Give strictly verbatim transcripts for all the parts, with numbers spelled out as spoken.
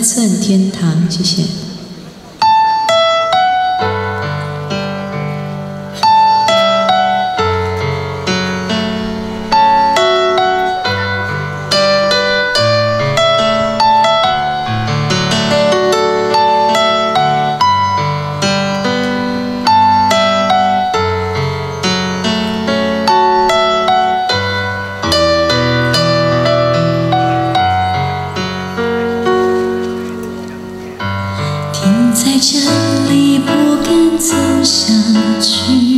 圣天堂，谢谢。 在这里不敢走下去，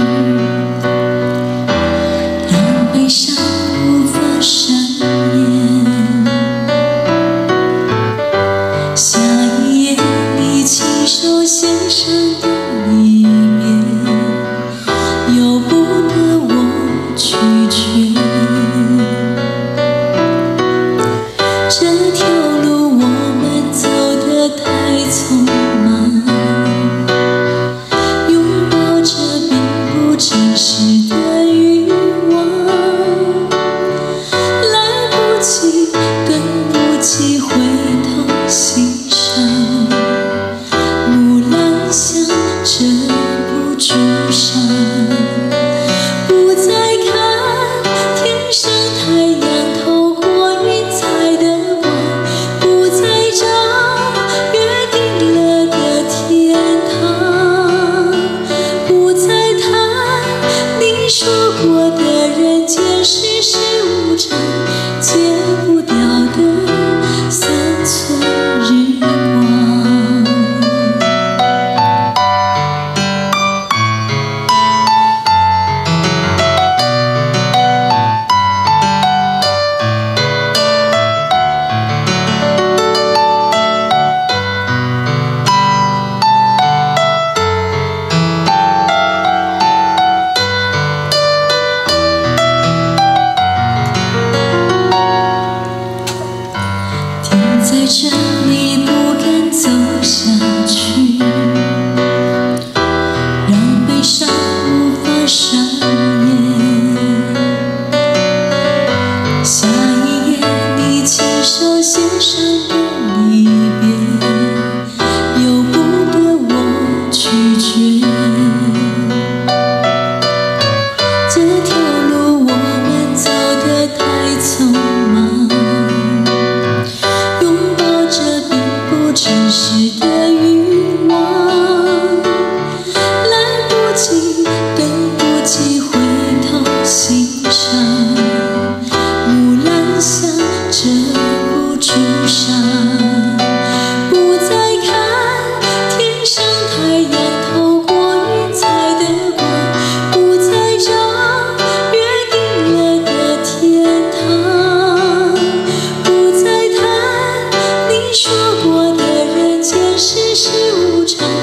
让悲伤无法上演。下一页，你亲手写上的离别，由不得我拒绝。这条路我们走得太匆忙。真实的欲望，来不及，等不及回头欣赏。木兰香遮不住伤，不再看天上太阳透过云彩的光，不再找约定了的天堂，不再你说过的人间世事无常，戒不掉的三寸日光。在这里不敢走下去，让悲伤无法上演。下一页，你亲手写上的离别，由不得我拒绝。这条路我们走得太匆忙。真实的欲望，来不及，等不及回头欣赏。木兰香遮不住伤，不再看天上太阳透过云彩的光，不再找约定了的天堂，不再谈你说过的世事无常。